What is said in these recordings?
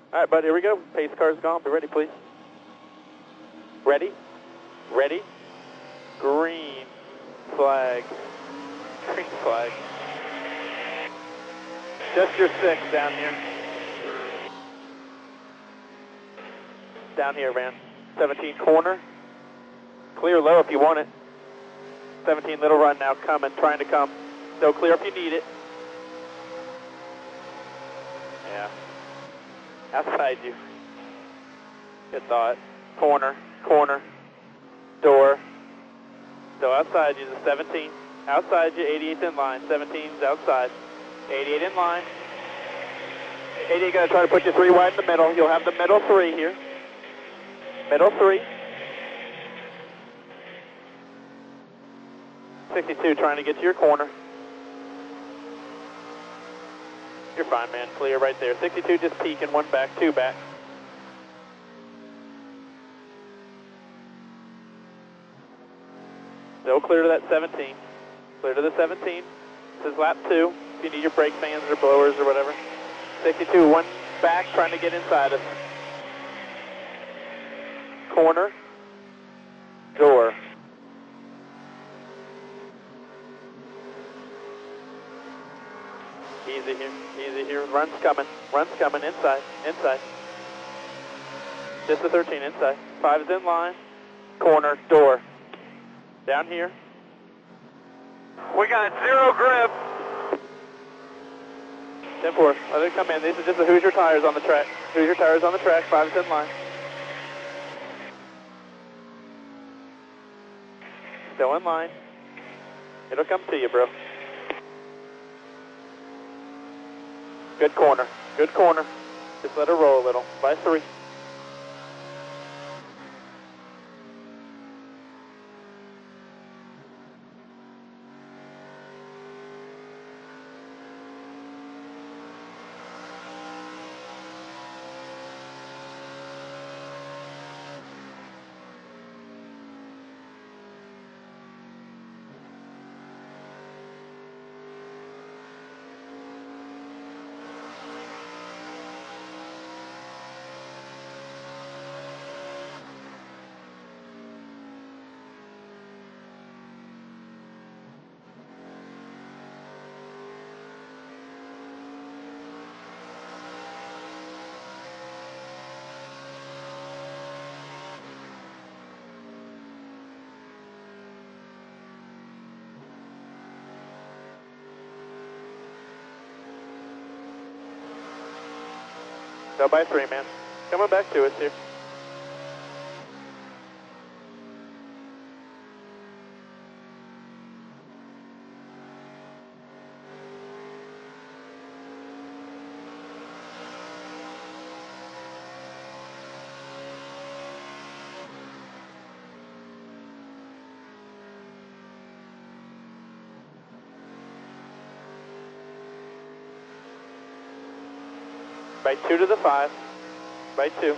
All right, buddy, here we go. Pace car's gone. Be ready, please. Ready? Ready? Green flag. Green flag. Just your 6 down here. Down here, man. 17 corner. Clear low if you want it. 17 little run now, coming, trying to come. Still clear if you need it. Yeah. Outside you. Good thought. Corner, corner, door. Still outside you, the 17. Outside you, 88's in line. 17's outside. 88 in line. 88 gonna try to put you 3 wide in the middle. You'll have the middle 3 here. Middle 3. 62 trying to get to your corner. You're fine, man. Clear right there. 62 just peeking, 1 back, 2 back. Still clear to that 17. Clear to the 17. This is lap 2. If you need your brake fans or blowers or whatever. 62, 1 back, trying to get inside us. Corner. Door. Easy here, easy here. Run's coming, inside, inside. Just the 13, inside. 5 is in line. Corner, door. Down here. We got 0 grip. 10-4, let it come in. These are just the Hoosier tires on the track. Hoosier tires on the track, 5 is in line. Still in line. It'll come to you, bro. Good corner, good corner. Just let her roll a little. By 3. Go by 3, man. Coming back to us here. By 2 to the 5. By 2.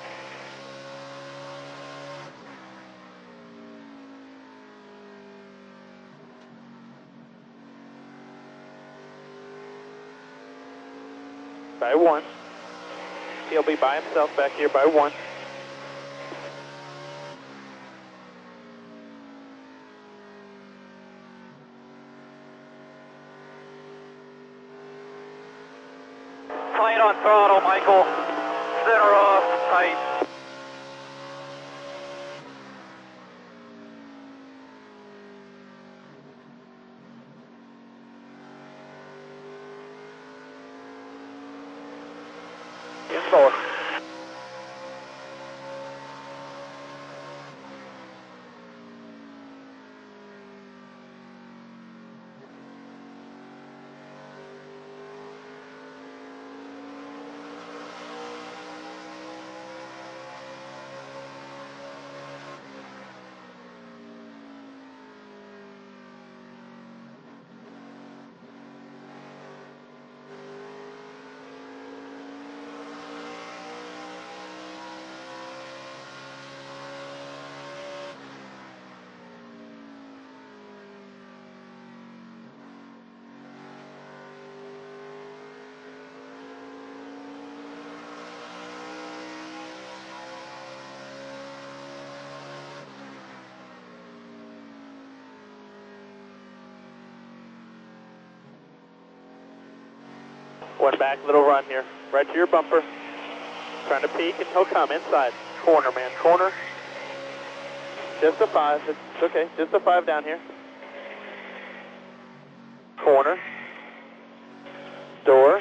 By 1. He'll be by himself back here by 1. Tight on throttle, Michael. Center off, tight. In 4. One back, little run here. Right to your bumper. Trying to peek and he'll come inside. Corner, man, corner. Just a 5, it's okay. Just a 5 down here. Corner. Door.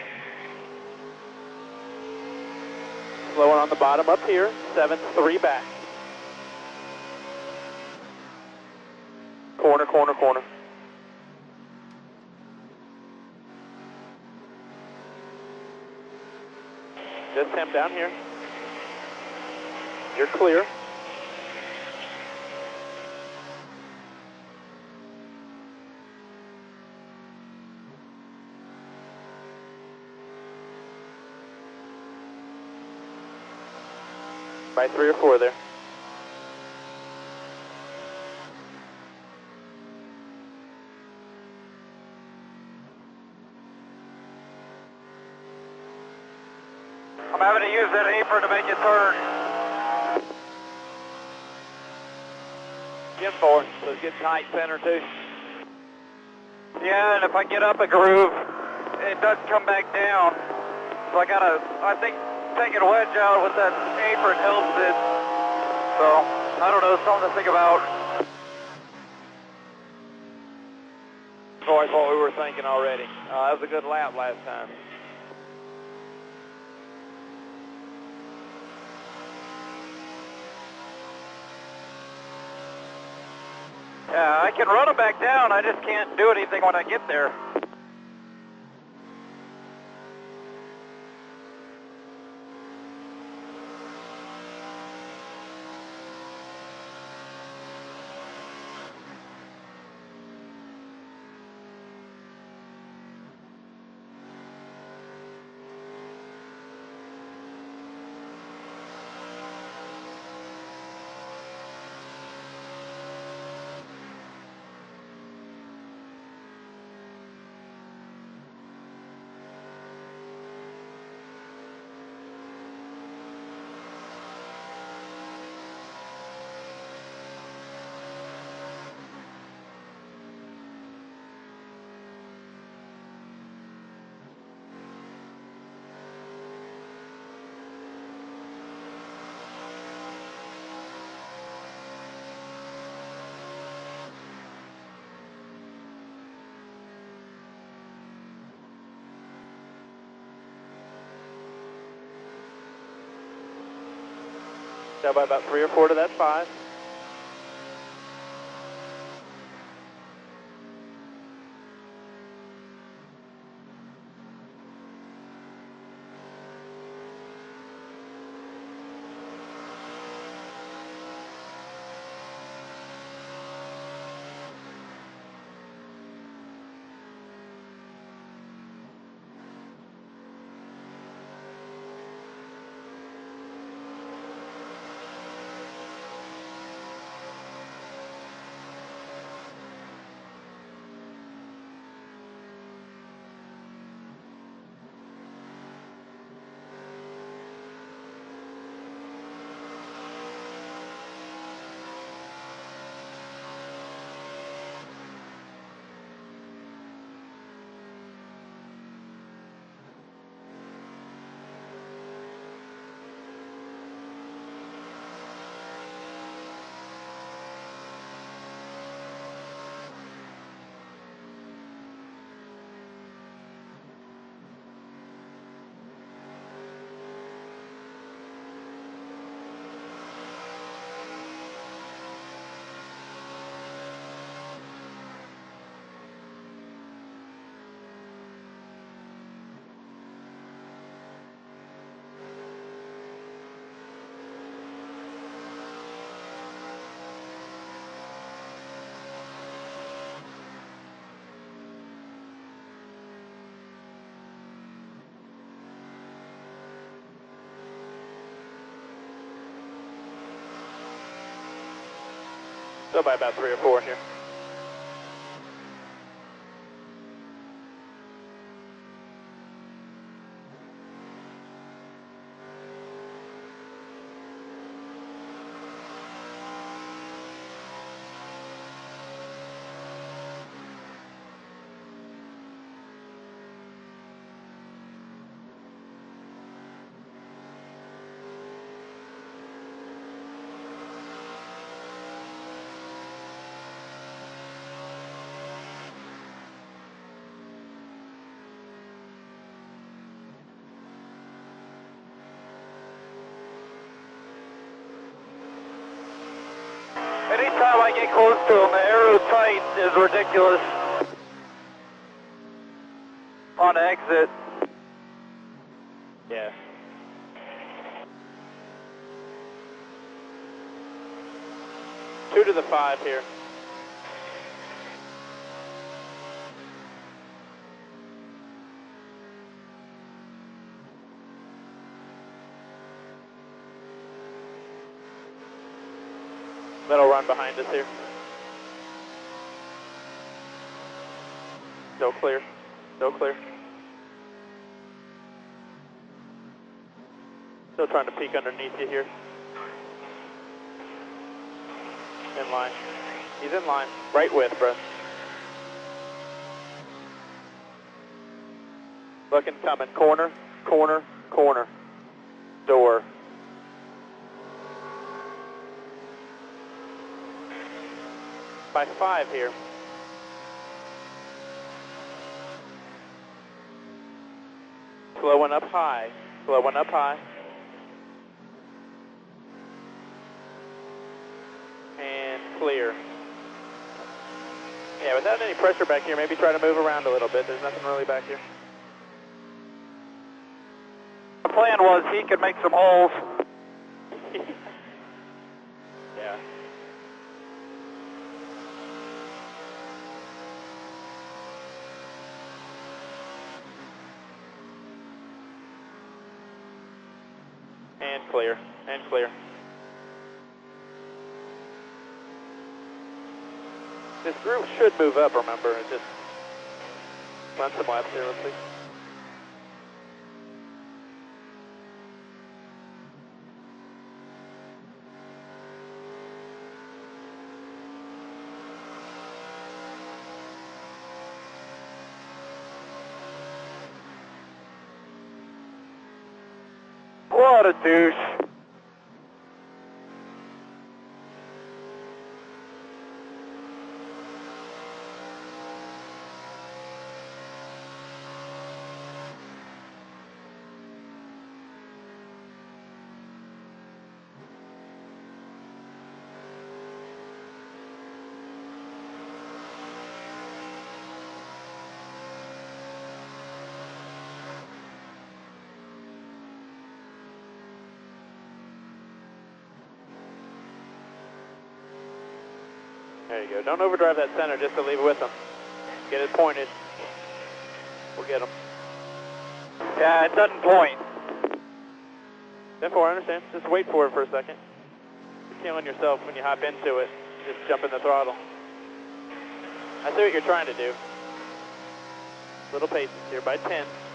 Slow one on the bottom up here. 7-3 back. Corner, corner, corner. Just him down here. You're clear. By 3 or 4 there. I'm having to use that apron to make it turn. Get forward, so it's getting tight center too. Yeah, and if I get up a groove, it doesn't come back down. So I think taking a wedge out with that apron helps it. So, I don't know, something to think about. That's always what we were thinking already. That was a good lap last time. Yeah, I can run them back down, I just can't do anything when I get there. Now by about 3 or 4 to that 5. So by about 3 or 4 here. time I get close to him, the aero tight is ridiculous on exit. Yeah. Two to the 5 here. That'll run behind us here. Still clear. Still clear. Still trying to peek underneath you here. In line. He's in line. Right width, bro. Looking, coming. Corner, corner, corner. Door. By 5 here. Slowing up high. Slowing up high. And clear. Yeah, without any pressure back here, maybe try to move around a little bit. There's nothing really back here. The plan was he could make some holes. Yeah. And clear. And clear. This group should move up, remember. It just run some laps here, let's see. What a douche. There you go. Don't overdrive that center just to leave it with them. Get it pointed. We'll get them. Yeah, it doesn't point. Therefore, I understand. Just wait for it for a second. You're killing yourself when you hop into it. Just jump in the throttle. I see what you're trying to do. Little patience here by 10.